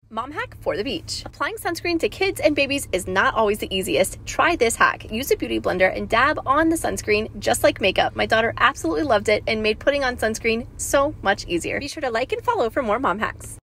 Mom hack for the beach. Applying sunscreen to kids and babies is not always the easiest. Try this hack. Use a beauty blender and dab on the sunscreen just like makeup. My daughter absolutely loved it and made putting on sunscreen so much easier. Be sure to like and follow for more mom hacks.